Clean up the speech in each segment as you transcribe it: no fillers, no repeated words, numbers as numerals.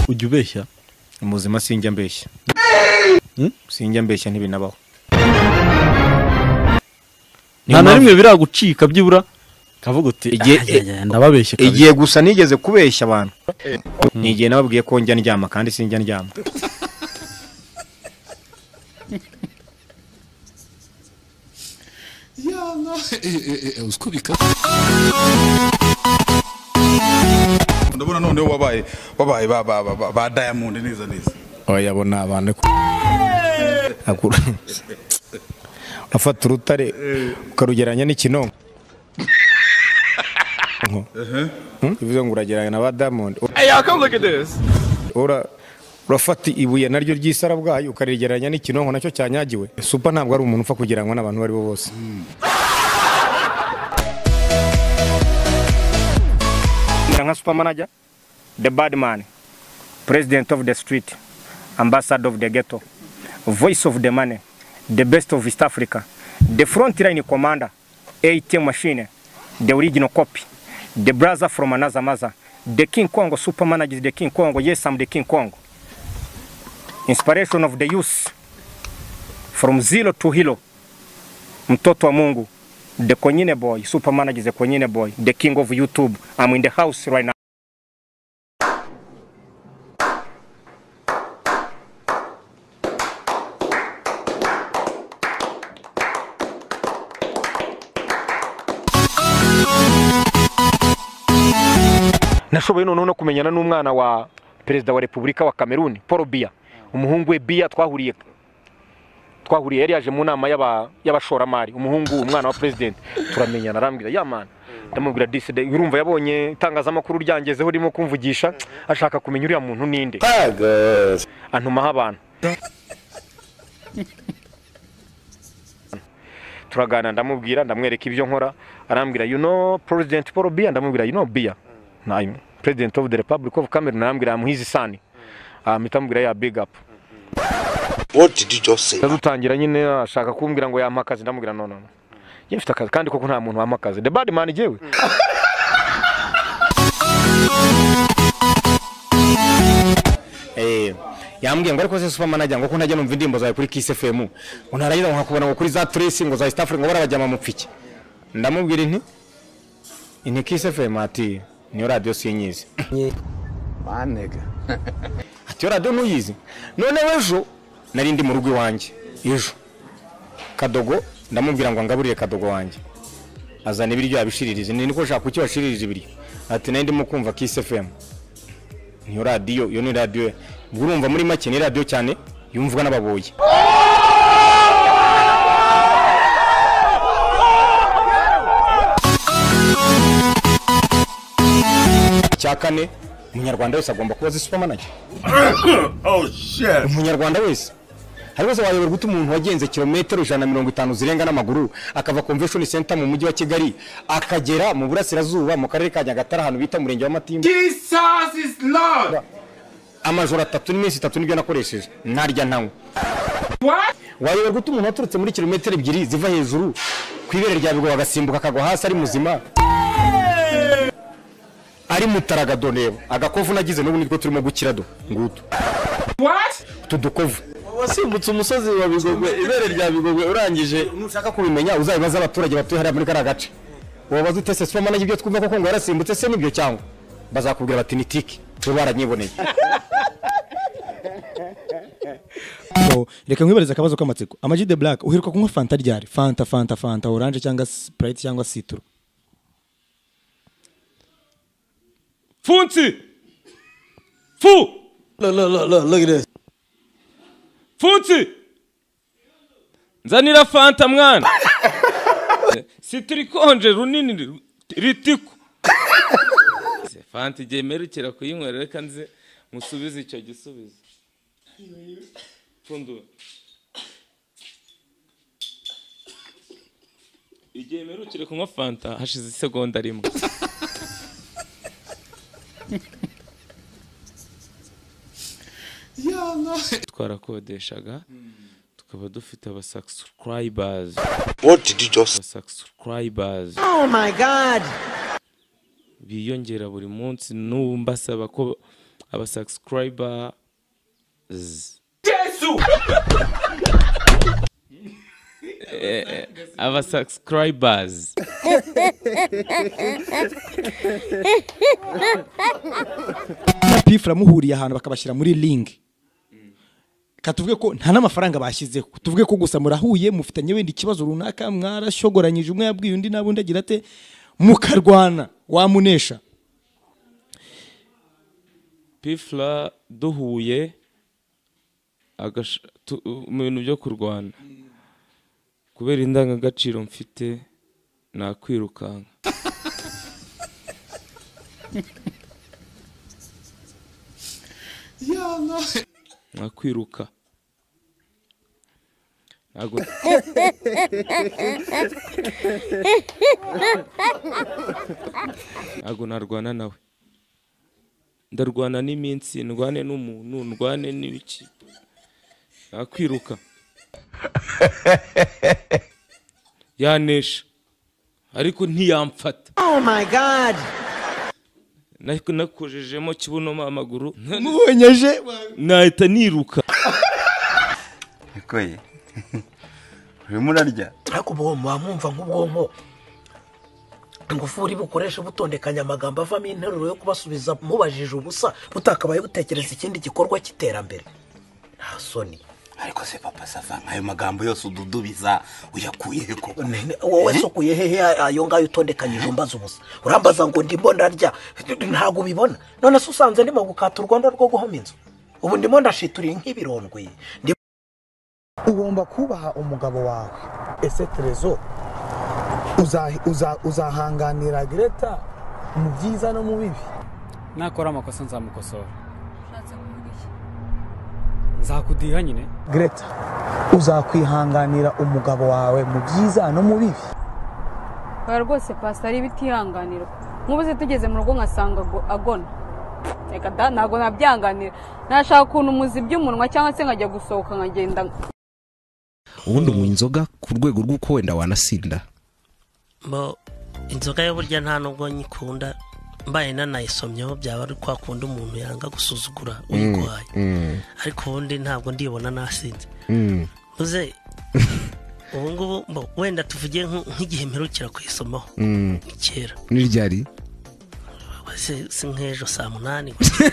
ujya ubeshya umuzima sinjya mbeshya sinjya mbeshya ntibinabaho nta na rimwe biragucika byibura kavuga uti ndababeshye kabisa igiye gusa nigeze kubeshya abantu nigiye nababwiye ko njya ndyama kandi sinjya ndyama uskubika ndabona none wabaye ba Diamond neza oyabona abantu akura afata urutare ukarugeranya n'ikinonko bivuze ngo urageranya na ba Diamond. Hey y'all, come look at this. urafata ibuye naryo ry'isara bwayo ukarigeranya n'ikinonko nacyo cyanyagiwe. Super ntabwo ari umuntu upfa kugiranwa n'abantu bari bo bose. Nka super manager, the bad man, president of the street, ambassador of the ghetto, voice of the money, the best of East Africa, the front line commander, ATM machine, the original copy, the brother from another mother, the King Kongo super manager, the King Kongo. Yes, I'm the King Kongo. Inspiration of the youth, from zero to hero, mtoto wa Mungu, the Konyine boy, super manager, the Konyine boy, the king of YouTube. I'm in the house right now. Nashoboye none no kumenyana n'umwana wa perezida wa Republika wa Cameroon, Paul Biya. Umuhungu we Biya twahuriye yari yaje mu nama y'abashoramari. Umuhungu umwana wa president turamenyana, arambwira ya man, ndamubwira diside, urumva yabonye itangazamakuru ryangezeho rimo kumvugisha, ashaka kumenya uriya muntu ninde. Antuma abantu turagana, ndamubwira, ndamwereka ibyo nkora, arambwira you know President Paul Biya, ndamubwira you know Biya, I'm President of the Republic of Cameroon, arambwira I'm his son. Mitambwira ya big up. What did you just say? Dutangira nyine ashaka kumbwira ngo yamakazi, ndamubwira no. Ye mfite akazi kandi koko nta muntu wamakazi. The bad man jewe. Yambwiye ngo ariko se super manager ngo ko ntajya numva indimbo zawe kuri Kiss FM. Unarayiza nkakubona ngo kuri za Trace ngo za East Africa ngo barabajyama mu pfiki. Ndamubwira inti Kiss FM ati niyo radio sinyizi. Manega. Ati radio nuyizi. None wejo nari ndi mu rugo iwanjye. Ejo Kadogo ndamubwira ngo ngaburire Kadogo wanjye. Azana ibiryo yabishiririze. Niko ushaka kuki washiririze ibiryo. Ati nari ndimo kumva Kiss FM. Niyo radio, yo ni radio. Urumva muri make ni radio cyane yumvwa n'ababoye. Cyakane umunyarwanda wese agomba kuba super manager. Oh shit. Umunyarwanda wese hari wese wayoberwa guta umuntu wagenze kilometero 150 zirenga n'amaguru akava convention center mu mujyi wa Kigali akagera mu burasirazuba mu karere ka Nyagatare ahantu bita murenge wa Matimba. Jesus is Lord. Amajoro 3 n'iminsi 3 nibyo nakoresheje ntarya ntawe. What? Wayoberwa guta umuntu waturutse muri kilometero 2 ziva hejuru kwibere rya bigo bagasimbuka akagwa hasi ari muzima. Ari mutaraga donebo agakovu nagize n'ubu nitwo turimo gukira do ngutu. What? Tudukovu wasimbutse umusozi wa Bigogwe, ibere rya Bigogwe urangije. Nushaka kubimenya uzabibaza abaturage batuye hariya muri karagace. Wabaza utese super manager ibyo twumva ko ngo yarasimbutse se nibyo cyangwa bazakubwira bati ni tiki cyo baranyiboneye. So reka nkwibareza akabazo k'amatsiko. Amaji de Black uheruka kunywa Fanta ryari? Fanta orange cyangwa Sprite cyangwa Citro? Funzi! Fu! Look at this. Funzi! Nzanira Fanta mwana. Sitrikonje runini ritiku. Fanta igiye merukira kuyinywera, reka nze musubize icyo gisubizo. Fundu. Igiye merukira kunywa Fanta hashize isegonda rimwe. Twarakodeshaga tukaba dufite aba subscribers. What did you just say? Subscribers. Oh my god. Biyongera buri munsi, n'ubu mbasaba ko aba subscribers Jesus! aba subscribers na pifra muhuriye ahantu bakabashyira muri link katuvuge ko nta n'amafaranga bashyizeho tuvuge ko gusa murahuye mufitanye wenda ikibazo runaka mwarashogoranyije umwe yabwiye undi nabundi agira ate mukarwana wamunesha pifla duhuye mu bintu byo kurwana kubera indangagaciro mfite nakwirukanka nakwiruka ntabwo narwana nawe ndarwana n'iminsi ndwane n'umuntu ndwane n'ibiki nakwiruka yanesha ariko ntiyamfata. Oh my god, nakujejemo kibuno amaguru mubonyeje nahita niruka. Ikoye urimo urarya ariko bo mwamumva nk'ubwonko ngufuri bukoresha butondekanya amagambo avamo interuro yo kubasubiza mubajije ubusa butakabaye butekereza ikindi gikorwa cy'iterambere. Nta soni. ariko se papa sava ayo magambo yose ududubiza uyakuye he ko wowe sokuye hehe ayo ngayo utondekanyije umbaza ubusa urambaza ngo ndimo ndarya ntago bibona none se usanze ndimo gukata u Rwanda rwo guhoma inzu ubu ndimo ndashituriye nk'ibirondwe. Ugomba kubaha umugabo wawe. Ese Trezo uzahanganira Greta mu byiza no mu bibi? nakora amakosa nzamukosora nzakudiha nyine. Greta uzakwihanganira umugabo wawe mu byiza no mu bibi? Bara rwose pastor ari bitihanganira nk'ubuze tugeze mu rugo nkasanga agona reka da ntago nabyanganira nashaka kuntu muzi by'umunwa cyangwa se nkajya gusohoka nkagenda. Ubundi mu inzoga ku rwego rw'uko wenda wanasinda bo inzoga yo burya nta nubwo nyikunda mbaye nanayisomyeho byaba ari kwa kundi umuntu yanga gusuzugura uyikwaye ariko ubundi ntabwo ndibona nasinze uze ubu ngubu wenda tuvugiye nk'igihe mperukira kwisomaho kera ni ryari si nk'ejo saa 8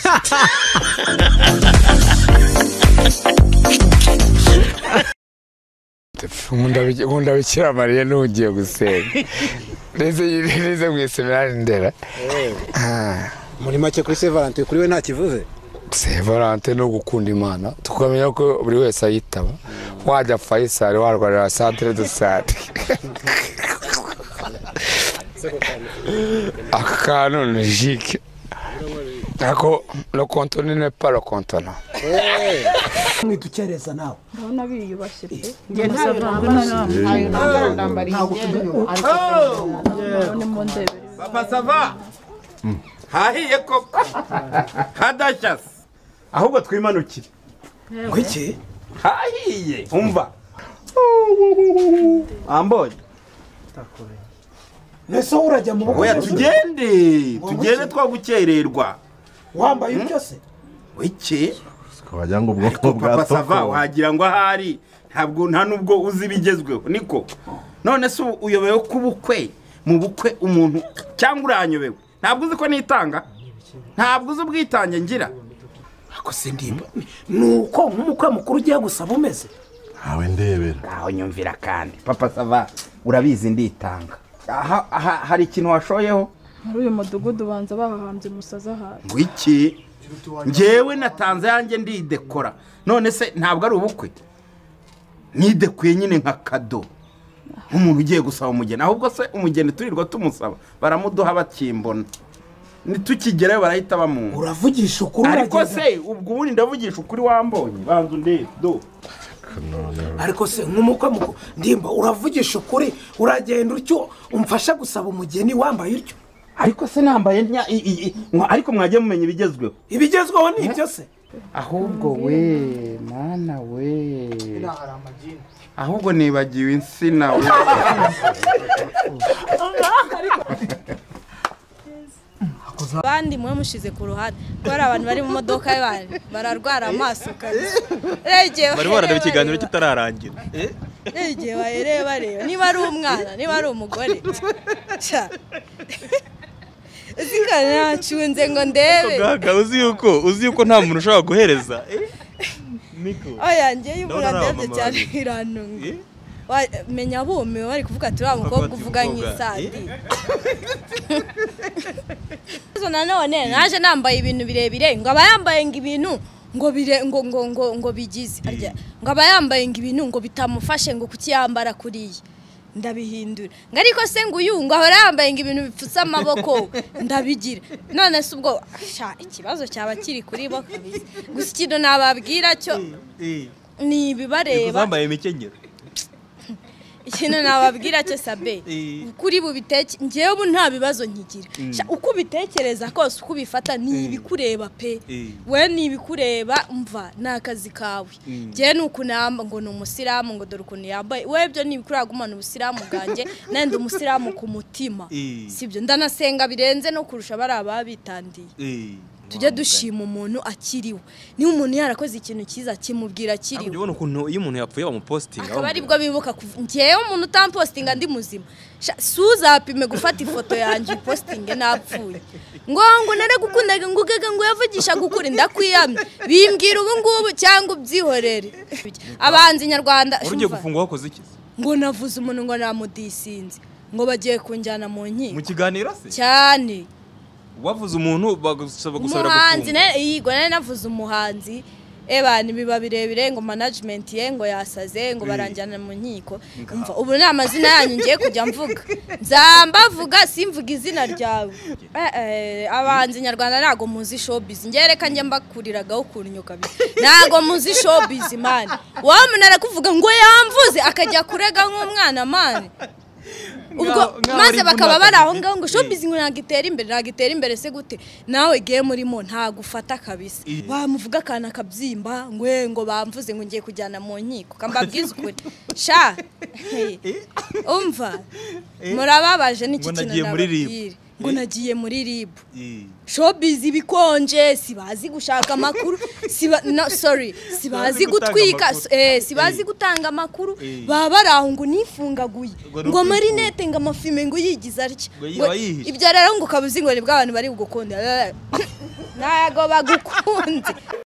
Nkunda bikira Mariya n'ugiye gusenga neze mwisemera ndera muri make kuri Saint Valentin kuri we nta kivuze. Saint Valentin no gukunda Imana tukamenya ko buri wese ayitaba wajya Faisal warwarira centre de santé akano logique ako le contenu n'est pas le contenant. Mwitukereza nawe Ndabona biyubashye pe. Nge ntayo ndambari Papa sava hahiye koko hadashas ahubwo twimanukire kwiki hahiye umva amboye nese urajya mu oya tugende twagukererwa wambaye byose wiki wajya ngo ubwoko bwa Papa sava wagira ngo ahari nta nubwo uzi bigezweho niko none se uyobewe kubukwe mu bukwe umuntu cyangwa uranyobewe ntabwo uzi ko nitanga ntabwo uzi ubwitange ngira ako se ndimba nuko nk'umukwe mukuru ugiye gusaba umeze awe ndebera aho nyumvira kandi Papa sava urabizi nditanga hari ikintu washoyeho Muri uyu mudugudu banza bahahambye musaza haje wiki ngewe natanze yanjye ndidekora none se ntabwo ari ubukwe nidekuye nyine nka kado nk'umuntu ugiye gusaba umugeni ahubwo se umugeni turirwa tumusaba baramuduha bakimbona nitukigerayo barahita bamunga uravugisha ukuri ariko se ubwo ubundi ndavugisha ukuri wambonye banza unde do ariko se nk'umukwe muko ndimba uravugisha ukuri uragenda utyo umfasha gusaba umugeni wambaye utyo ariko se nambaye ariko mwagiye mumenya ibigezweho ni ibyo se ahubwo we mana we ahubwo nibagiwe insina we abandi mwe mushize ku ruhande ko ari abantu bari mu modoka bararwara amaso kaje bari barareba ikiganiro kitararangira Ege bareba niba ari umwana niba ari umugore Zikana chunze ngo ndebe gaga uzi yuko nta muntu ushobora guhereza Niko oya ngiye yuburadebye cyane iranunga menya bume bari kuvuga turi abakobwa uvuga nk'isadi zo nanone naje nambaye ibintu birebire ngo abayambaye ibintu ngo bigize ngo abayambaye ibintu ngo bitamufashe ngo kukiyambara kuriye ndabihindura ngariko se ngo uyunga ahora yambaye ibintu bipfutsa amaboko ndabigira none se ubwo ikibazo cyaba kiri kuri bo kabisa gusa ikintu nababwira cyo ni bibareba zambaye imikenyero ikintu nababwira cyo sabe kuri bubiteke ngewe ubu nta bibazo nkigira uko bitekereza kose uko bifata ni ibikureba pe we ni ibikureba mva nakazi kawe ngewe nuko namba ngo numusiramu ngo dore ukuntu yambaye we byo ni bikuragumana ubusiramu bwanjye nende umusiramu ku mutima sibyo ndanasenga birenze no kurusha bari ababitandiye tujye dushima umuntu akiriwe ni umuntu yarakoze ikintu cyiza kimubwira akiriwe ubona ukuntu iyo umuntu yapfuye bamupostinga akaba ari bwo bibuka ngewe umuntu utampostinga ndi muzima suzapime gufata ifoto yanjye postinge napfuye ngo nare gukundaga ngo yavugisha gukuri ndakwiyamye bimbwira ubu ngubu cyangwa ubyihorere abanzi nyarwanda urugiye gufungwa wakoze iki ngo navuze umuntu ngo namudisinze ngo bagiye kunjyana mu nkiko mu kiganiro se cyane wavuze umuntu bagusaba gusabira umuhanzi yego navuze umuhanzi ebani biba birebire ngo management ye ngo yasaze ngo baranjyana mu nkiko umva ubu ni amazina yanyu ngiye kujya mvuga nzambavuga simvuga izina ryawe abanzi nyarwanda nago muzi showbiz ngereka njye mbakuriragaho kunyuka nago muzi showbiz man wa munara kuvuga ngo yamvuze akajya kurega nk'umwana man ubwo maze bakaba bari aho ngaho ngo showbiz ngo nagitera imbere se gute nawe game urimo nta gufata kabisa bamuvuga kana kabyimba ngo bamvuze ngo ngiye kujyana mu nkiko kambabwiza ukuri sha umva murababaje n'iki kintu nababwira ngo nagiye muri rib showbiz bikonje sibazi gushaka amakuru sibazi gutwika sibazi gutanga amakuru baba baraho ngo nifungaguye ngo marinette ngo amafime ngo yigiza arya ibyo rero ngo kabuzi ngo ni bw'abantu bari gukonda nago bagukunze